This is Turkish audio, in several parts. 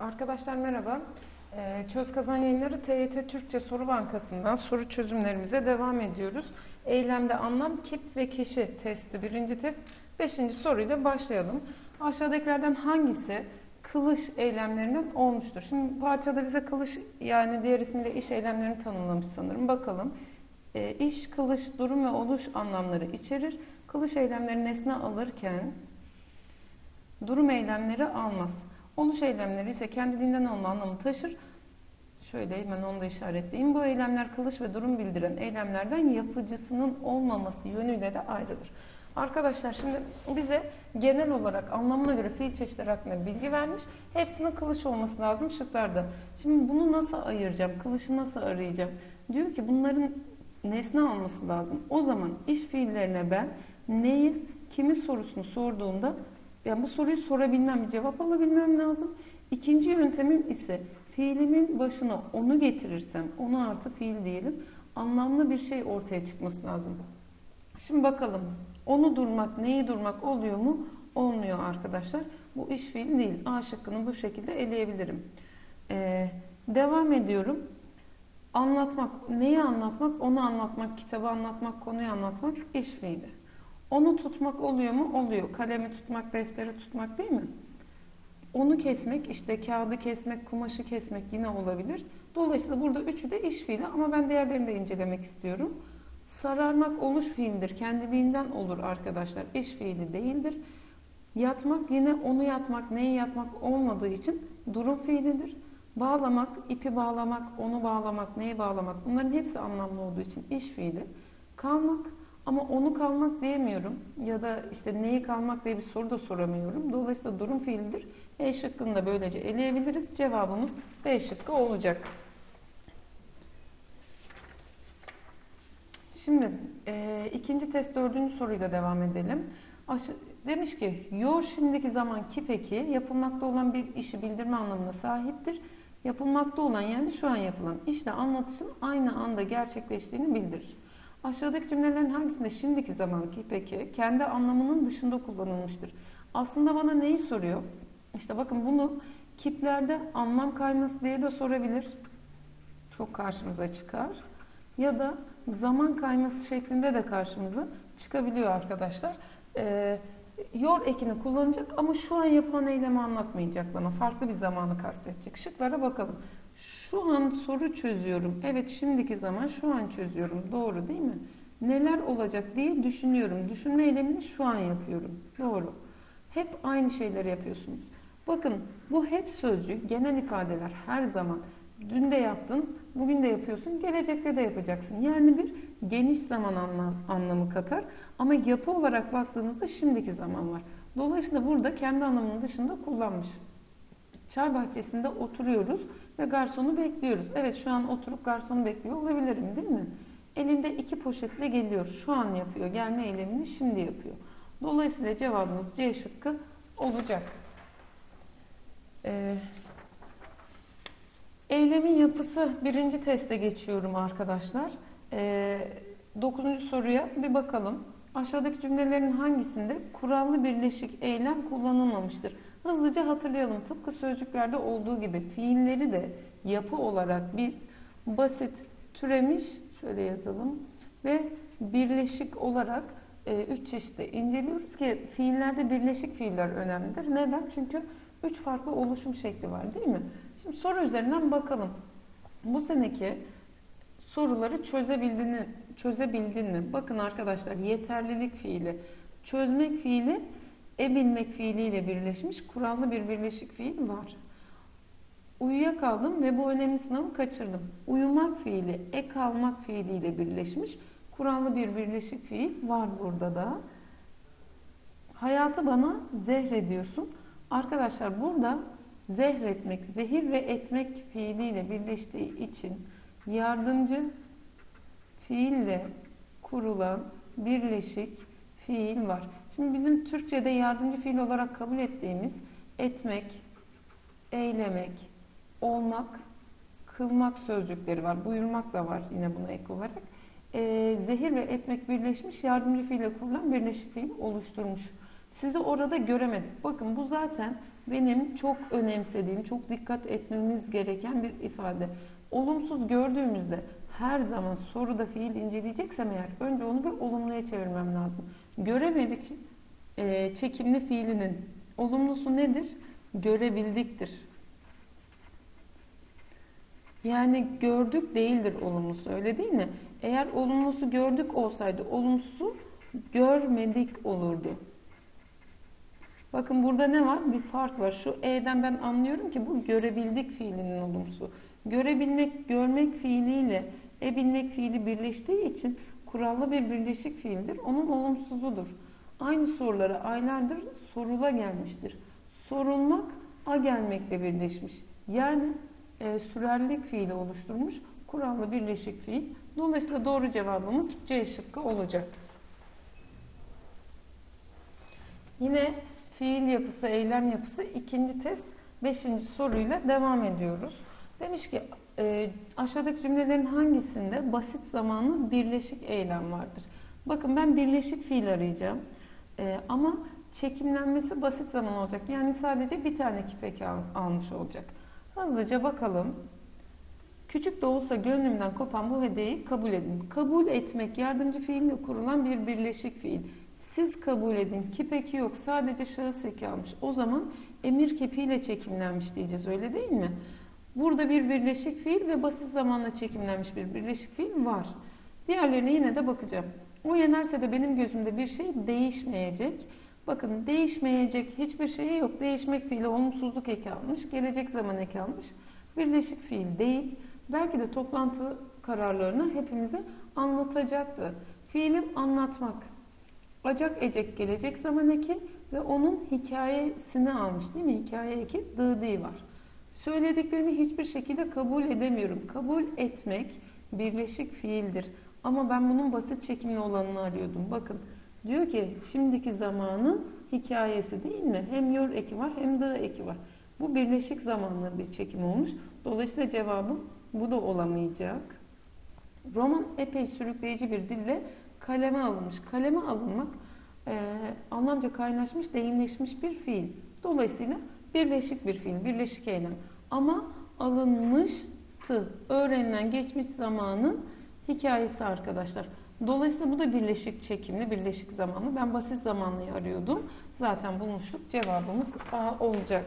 Arkadaşlar merhaba. Çöz Kazan Yayınları TYT Türkçe Soru Bankası'ndan soru çözümlerimize devam ediyoruz. Eylemde anlam, kip ve kişi testi. Birinci test. 5. soruyla başlayalım. Aşağıdakilerden hangisi kılış eylemlerinden olmuştur? Şimdi parçada bize kılış, yani diğer ismiyle iş eylemlerini tanımlamış sanırım. Bakalım. İş, kılış, durum ve oluş anlamları içerir. Kılış eylemleri nesne alırken durum eylemleri almaz. Oluş eylemleri ise kendiliğinden olma anlamı taşır. Şöyle hemen onu da işaretleyeyim. Bu eylemler kılış ve durum bildiren eylemlerden yapıcısının olmaması yönüyle de ayrılır. Arkadaşlar şimdi bize genel olarak anlamına göre fiil çeşitleri hakkında bilgi vermiş. Hepsinin kılış olması lazım şıklarda. Şimdi bunu nasıl ayıracağım? Kılışı nasıl arayacağım? Diyor ki bunların nesne alması lazım. O zaman iş fiillerine ben neyi, kimi sorusunu sorduğumda yani bu soruyu sorabilmem, cevap alabilmem lazım. İkinci yöntemim ise fiilimin başına onu getirirsem, onu artı fiil diyelim, anlamlı bir şey ortaya çıkması lazım. Şimdi bakalım, onu durmak, neyi durmak oluyor mu? Olmuyor arkadaşlar. Bu iş fiil değil. A şıkkını bu şekilde eleyebilirim. Devam ediyorum. Anlatmak, neyi anlatmak? Onu anlatmak, kitabı anlatmak, konuyu anlatmak iş fiili. Onu tutmak oluyor mu? Oluyor. Kalemi tutmak, defteri tutmak değil mi? Onu kesmek, işte kağıdı kesmek, kumaşı kesmek yine olabilir. Dolayısıyla burada üçü de iş fiili ama ben diğerlerini de incelemek istiyorum. Sararmak oluş fiildir. Kendiliğinden olur arkadaşlar. İş fiili değildir. Yatmak yine onu yatmak, neyi yatmak olmadığı için durum fiilidir. Bağlamak, ipi bağlamak, onu bağlamak, neyi bağlamak bunların hepsi anlamlı olduğu için iş fiili. Kalmak ama onu kalmak diyemiyorum ya da işte neyi kalmak diye bir soru da soramıyorum. Dolayısıyla durum fiilidir. E şıkkını da böylece eleyebiliriz. Cevabımız B şıkkı olacak. Şimdi ikinci test 4. soruyla devam edelim. Demiş ki yor şimdiki zaman ki peki yapılmakta olan bir işi bildirme anlamına sahiptir. Yapılmakta olan yani şu an yapılan işle anlatışın aynı anda gerçekleştiğini bildirir. Aşağıdaki cümlelerin hangisinde şimdiki zaman ki peki kendi anlamının dışında kullanılmıştır? Aslında bana neyi soruyor? İşte bakın bunu kiplerde anlam kayması diye de sorabilir. Çok karşımıza çıkar. Ya da zaman kayması şeklinde de karşımıza çıkabiliyor arkadaşlar. Yor ekini kullanacak ama şu an yapılan eylemi anlatmayacak bana. Farklı bir zamanı kastedecek. Şıklara bakalım. Şu an soru çözüyorum. Evet şimdiki zaman şu an çözüyorum. Doğru değil mi? Neler olacak diye düşünüyorum. Düşünme eylemini şu an yapıyorum. Doğru. Hep aynı şeyleri yapıyorsunuz. Bakın bu hep sözcük, genel ifadeler her zaman. Dün de yaptın, bugün de yapıyorsun, gelecekte de yapacaksın. Yani bir geniş zaman anlamı katar. Ama yapı olarak baktığımızda şimdiki zaman var. Dolayısıyla burada kendi anlamının dışında kullanmış. Çay bahçesinde oturuyoruz ve garsonu bekliyoruz. Evet şu an oturup garsonu bekliyor olabilirim değil mi? Elinde 2 poşetle geliyor. Şu an yapıyor. Gelme eylemini şimdi yapıyor. Dolayısıyla cevabımız C şıkkı olacak. Eylemin yapısı 1. teste geçiyorum arkadaşlar. 9. soruya bir bakalım. Aşağıdaki cümlelerin hangisinde kurallı birleşik eylem kullanılmamıştır? Hızlıca hatırlayalım. Tıpkı sözcüklerde olduğu gibi fiilleri de yapı olarak biz basit, türemiş, şöyle yazalım ve birleşik olarak 3 çeşitte inceliyoruz ki fiillerde birleşik fiiller önemlidir. Neden? Çünkü 3 farklı oluşum şekli var değil mi? Şimdi soru üzerinden bakalım. Bu seneki soruları çözebildin mi? Bakın arkadaşlar yeterlilik fiili, çözmek fiili, bilmek fiiliyle birleşmiş kurallı bir birleşik fiil var. Uyuyakaldım ve bu önemli sınavı kaçırdım. Uyumak fiili, kalmak fiiliyle birleşmiş kurallı bir birleşik fiil var burada da. Hayatı bana zehrediyorsun. Arkadaşlar burada zehretmek, zehir ve etmek fiiliyle birleştiği için yardımcı fiille kurulan birleşik fiil var. Şimdi bizim Türkçe'de yardımcı fiil olarak kabul ettiğimiz etmek, eylemek, olmak, kılmak sözcükleri var. Buyurmak da var yine buna ek olarak. Zehir ve etmek birleşmiş yardımcı fiille kurulan birleşik fiil oluşturmuş. Sizi orada göremedik. Bakın bu zaten benim çok önemsediğim, çok dikkat etmemiz gereken bir ifade. Olumsuz gördüğümüzde her zaman soruda fiil inceleyeceksem eğer önce onu bir olumluya çevirmem lazım. Göremedik çekimli fiilinin olumlusu nedir? Görebildiktir. Yani gördük değildir olumlusu, öyle değil mi? Eğer olumlusu gördük olsaydı olumsuzu görmedik olurdu. Bakın burada ne var? Bir fark var. Şu e'den ben anlıyorum ki bu görebildik fiilinin olumsuzu. Görebilmek, görmek fiiliyle bilmek fiili birleştiği için kurallı bir birleşik fiildir. Onun olumsuzudur. Aynı sorulara aylardır sorula gelmiştir. Sorulmak a gelmekle birleşmiş. Yani sürerlilik fiili oluşturmuş. Kurallı birleşik fiil. Dolayısıyla doğru cevabımız C şıkkı olacak. Yine fiil yapısı, eylem yapısı ikinci test 5. soruyla devam ediyoruz. Demiş ki aşağıdaki cümlelerin hangisinde basit zamanlı birleşik eylem vardır? Bakın ben birleşik fiil arayacağım. Ama çekimlenmesi basit zaman olacak. Yani sadece bir tane kipek almış olacak. Hızlıca bakalım. Küçük de olsa gönlümden kopan bu hediyeyi kabul edin. Kabul etmek yardımcı fiille kurulan bir birleşik fiil. Siz kabul edin. Kipeki yok. Sadece şahıs eki almış. O zaman emir kepiyle çekimlenmiş diyeceğiz. Öyle değil mi? Burada bir birleşik fiil ve basit zamanla çekimlenmiş bir birleşik fiil var. Diğerlerine yine de bakacağım. O yenerse de benim gözümde bir şey değişmeyecek. Bakın değişmeyecek hiçbir şey yok. Değişmek fiili olumsuzluk eki almış. Gelecek zaman eki almış. Birleşik fiil değil. Belki de toplantı kararlarını hepimize anlatacaktı. Fiilim anlatmak. Acak ecek gelecek zaman eki ve onun hikayesini almış değil mi? Hikaye eki dı var. Söylediklerini hiçbir şekilde kabul edemiyorum. Kabul etmek birleşik fiildir. Ama ben bunun basit çekimli olanını arıyordum. Bakın diyor ki şimdiki zamanın hikayesi değil mi? Hem yor eki var hem dı eki var. Bu birleşik zamanlı bir çekim olmuş. Dolayısıyla cevabım bu da olamayacak. Roman epey sürükleyici bir dille kaleme alınmış. Kaleme alınmak anlamca kaynaşmış, deyimleşmiş bir fiil. Dolayısıyla birleşik bir fiil, birleşik eylem. Ama alınmıştı. Öğrenilen geçmiş zamanın hikayesi arkadaşlar. Dolayısıyla bu da birleşik çekimli, birleşik zamanlı. Ben basit zamanlıyı arıyordum. Zaten bulmuştuk. Cevabımız A olacak.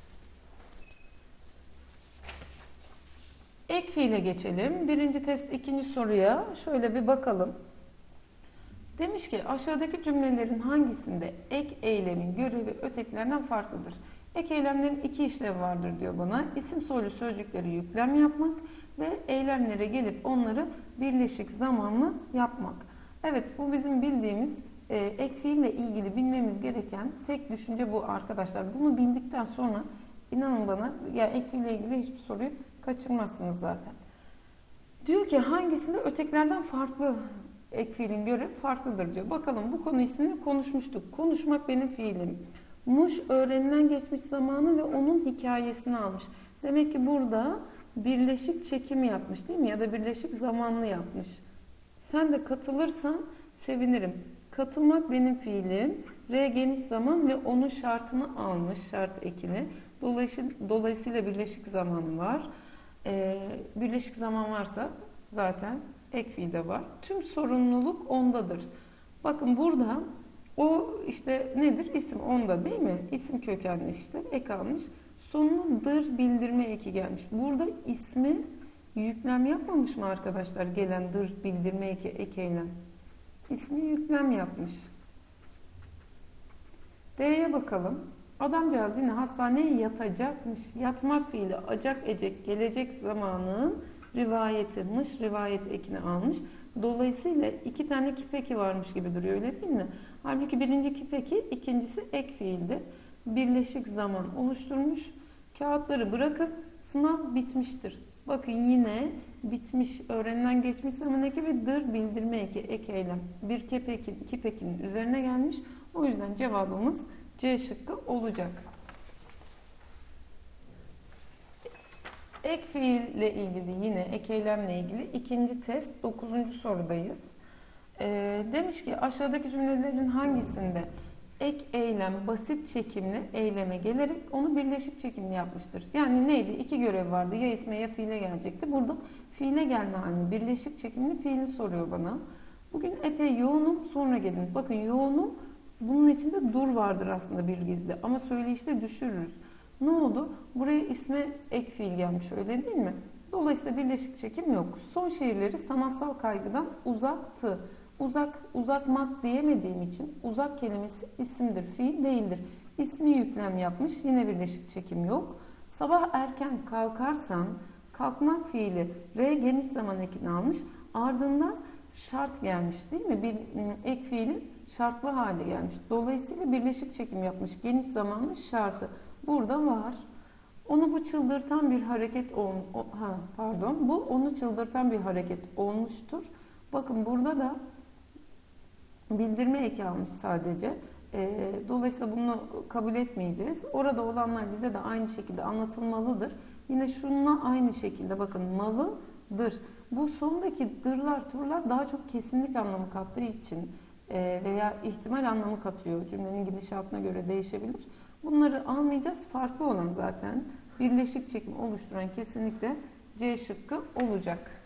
Ek fiile geçelim. Birinci test ikinci soruya şöyle bir bakalım. Demiş ki aşağıdaki cümlelerin hangisinde ek eylemin görevi ötekilerden farklıdır? Ek eylemlerin iki işlevi vardır diyor bana. İsim soylu sözcükleri yüklem yapmak ve eylemlere gelip onları birleşik zamanlı yapmak. Evet, bu bizim bildiğimiz ek fiille ilgili bilmemiz gereken tek düşünce bu arkadaşlar. Bunu bildikten sonra inanın bana yani ek fiille ilgili hiçbir soruyu kaçırmazsınız zaten. Diyor ki hangisinde ötekilerden farklı ek fiilin görevi farklıdır diyor. Bakalım bu konu üstünde konuşmuştuk. Konuşmak benim fiilim. Muş öğrenilen geçmiş zamanı ve onun hikayesini almış. Demek ki burada birleşik çekim yapmış değil mi? Ya da birleşik zamanlı yapmış. Sen de katılırsan sevinirim. Katılmak benim fiilim. R geniş zaman ve onun şartını almış. Şart ekini. Dolayısıyla birleşik zamanı var. Birleşik zaman varsa zaten ek fiil de var. Tüm sorumluluk ondadır. Bakın burada o işte nedir? İsim onda değil mi? İsim kökenli işte ek almış. Sonuna dır bildirme eki gelmiş. Burada ismi yüklem yapmamış mı arkadaşlar? Gelen dır bildirme eki ek eylem. İsmi yüklem yapmış. D'ye bakalım. Adamcağız yine hastaneye yatacakmış. Yatmak fiili acak ecek gelecek zamanın rivayeti mış rivayet ekini almış. Dolayısıyla iki tane kipeki varmış gibi duruyor öyle değil mi? Halbuki birinci kipeki ikincisi ek fiildi. Birleşik zaman oluşturmuş. Kağıtları bırakıp sınav bitmiştir. Bakın yine bitmiş öğrenilen geçmiş zaman eki ve dır bildirme eki ek eylem. Bir kipekinin üzerine gelmiş. O yüzden cevabımız C şıkkı olacak. Ek fiille ilgili yine ek eylemle ilgili ikinci test 9. sorudayız. Demiş ki aşağıdaki cümlelerin hangisinde ek eylem basit çekimli eyleme gelerek onu birleşik çekimli yapmıştır. Yani neydi? İki görev vardı. Ya isme ya fiile gelecekti. Burada fiile gelme halini, birleşik çekimli fiili soruyor bana. Bugün epey yoğunum, sonra gelin. Bakın yoğunum, bunun içinde dur vardır aslında bir gizli. Ama söyleyişte düşürürüz. Ne oldu? Buraya isme ek fiil gelmiş, öyle değil mi? Dolayısıyla birleşik çekim yok. Son şiirleri sanatsal kaygıdan uzaktı. Uzakmak diyemediğim için uzak kelimesi isimdir, fiil değildir. İsmi yüklem yapmış, yine birleşik çekim yok. Sabah erken kalkarsan, kalkmak fiili R geniş zaman ekini almış, ardından şart gelmiş değil mi? Bir ek fiilin şartlı hali gelmiş. Dolayısıyla birleşik çekim yapmış, geniş zamanlı şartı burada var. Onu bu çıldırtan bir hareket bu onu çıldırtan bir hareket olmuştur. Bakın burada da bildirme eki almış sadece. Dolayısıyla bunu kabul etmeyeceğiz. Orada olanlar bize de aynı şekilde anlatılmalıdır. Yine şununla aynı şekilde bakın malıdır. Bu sondaki dırlar, turlar daha çok kesinlik anlamı kattığı için veya ihtimal anlamı katıyor. Cümlenin gidişatına göre değişebilir. Bunları almayacağız. Farklı olan zaten birleşik çekim oluşturan kesinlikle C şıkkı olacak.